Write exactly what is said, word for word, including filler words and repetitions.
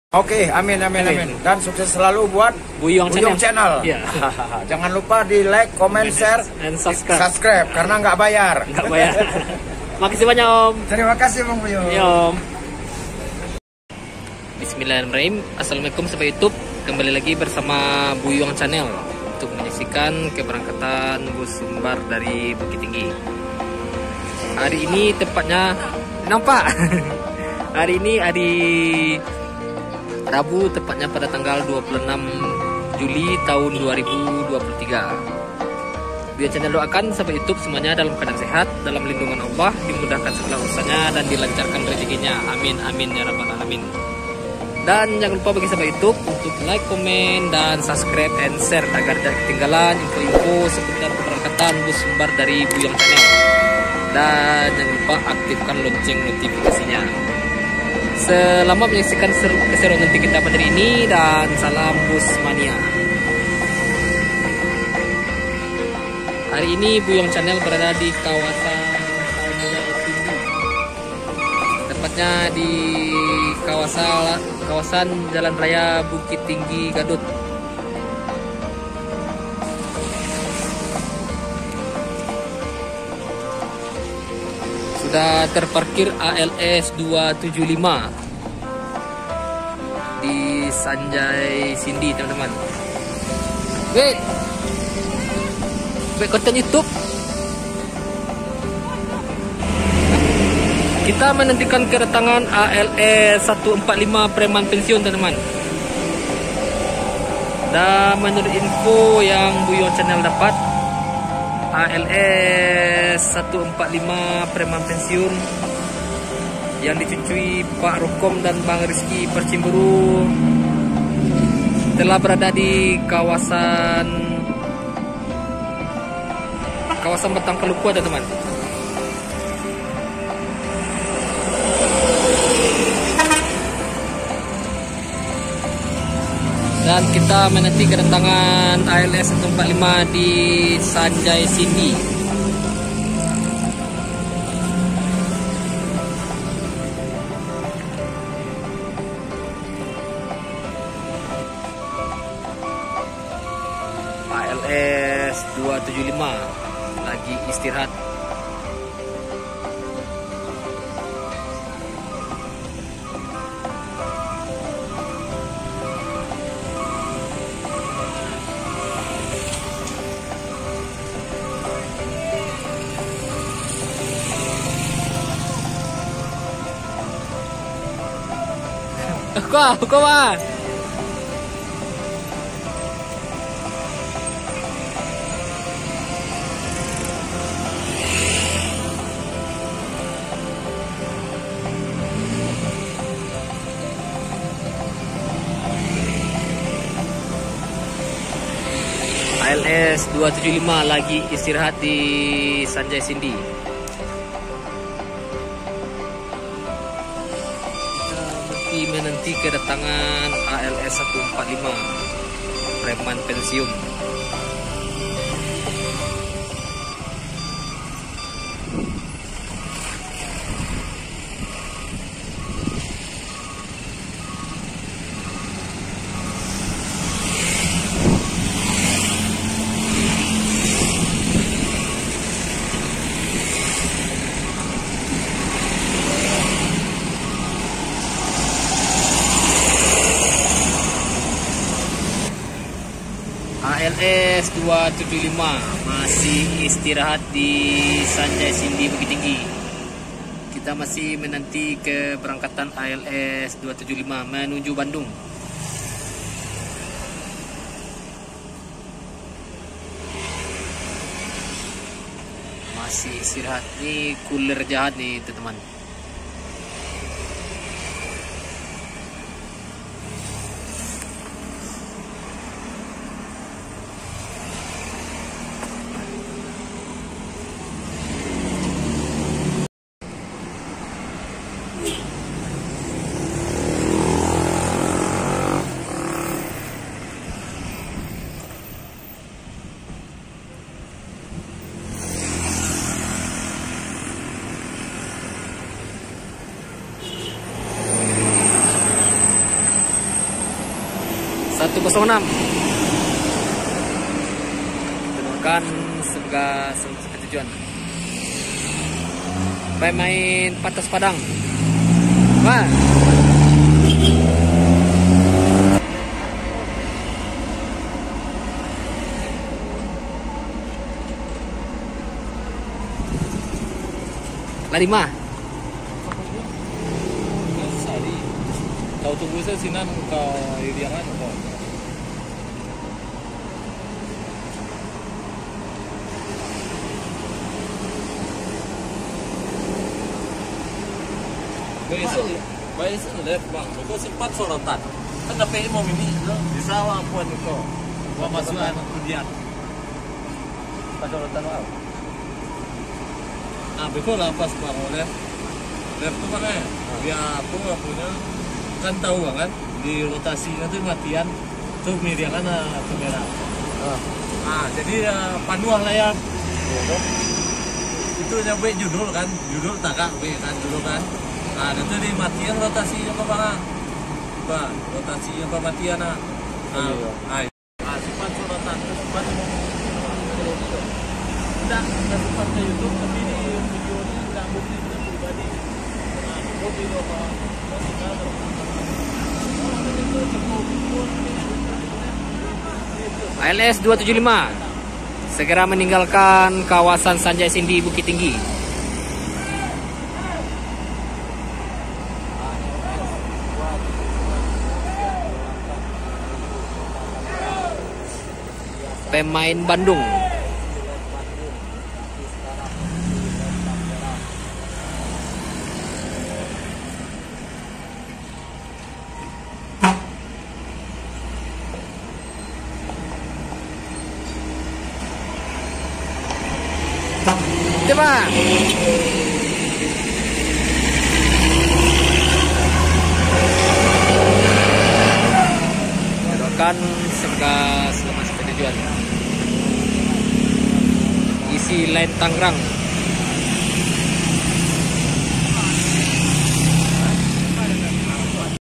Oke, amin, amin, amin, amin. Dan sukses selalu buat Buyong, Buyong Channel. Channel. Ya. Jangan lupa di like, comment, share, dan subscribe. subscribe karena nggak bayar. Nggak bayar. Makasih banyak Om. Terima kasih Bang Buyong. Ya Om. Bismillahirrahmanirrahim. Assalamualaikum sahabat YouTube. Kembali lagi bersama Buyong Channel untuk menyaksikan keberangkatan bus sumbar dari Bukit Tinggi. Hari ini tepatnya nampak. Hari ini hari Rabu, tepatnya pada tanggal dua puluh enam Juli tahun dua ribu dua puluh tiga. Buyong Channel doakan sahabat YouTube semuanya dalam keadaan sehat, dalam lindungan Allah, dimudahkan segala urusannya dan dilancarkan rezekinya. Amin amin ya rabbal alamin. Dan jangan lupa bagi sahabat YouTube untuk like, komen, dan subscribe and share agar tidak ketinggalan info-info seputar keberangkatan bus sumbar dari Buyong Channel. Dan jangan lupa aktifkan lonceng notifikasinya. Selamat menyaksikan keseruan nanti kita pada hari ini, dan salam bus mania. Hari ini Buyong Channel berada di kawasan Tinggi, tepatnya di kawasan kawasan Jalan Raya Bukit Tinggi Gadut. Sudah terparkir A L S dua tujuh lima di Sanjay Cindy, teman-teman. Wait, wait, konten YouTube. Kita menantikan kedatangan A L S satu empat lima preman pensiun, teman-teman. Dan menurut info yang Buyong Channel dapat, A L S satu empat lima preman pensiun yang dicucui Pak Rokom dan Bang Rizky Percimburu telah berada di kawasan kawasan Batang Peluku, teman-teman. Dan kita menanti kedatangan A L S satu empat lima di Sanjay Cindy. A L S dua tujuh lima lagi istirahat. Kau, kau mah. A L S dua tujuh lima lagi istirahat di Sanjay Cindy. Menanti kedatangan A L S satu empat lima preman pensiun. A L S dua tujuh lima masih istirahat di Sanjay Cindy Bukit Tinggi. Kita masih menanti keberangkatan A L S dua tujuh lima menuju Bandung. Masih istirahat. Nih cooler jahat nih, teman-teman. seratus enam. Doakan semoga sampai tujuan. Pemain Patas Padang. Wah. Lari mah. Sari. Kau tunggu saya sinan ke iriangan kok. Besok, besok lihat bang, kau sempat sorotan. Kan tapi mau ini di sawah puan itu. Gua masuk anak kuliah. Pas sorotan wow. Ah, betul lah pas bang oleh. Lihat tuh kan ya, dia aku nggak punya kan tahu kan di rotasinya tuh matian tuh miriangan kamera. Ah, jadi uh, panuan lah ya. Itu nyampe judul kan, judul takak be kan dulu kan. Nah, itu di matian rotasinya ke mana? Bah, rotasinya ke matian nah. Nah, ah, ah, simpan sorotan, simpan tidak, tidak simpan ke YouTube, tapi di video ini tidak bukti tidak pribadi. Nah, bukti apa? A L S dua tujuh lima segera meninggalkan kawasan Sanjay Sindi Bukit Tinggi. Pemain Bandung. Coba. Doakan semoga selamat sampai tujuan. Isi lain Tangerang.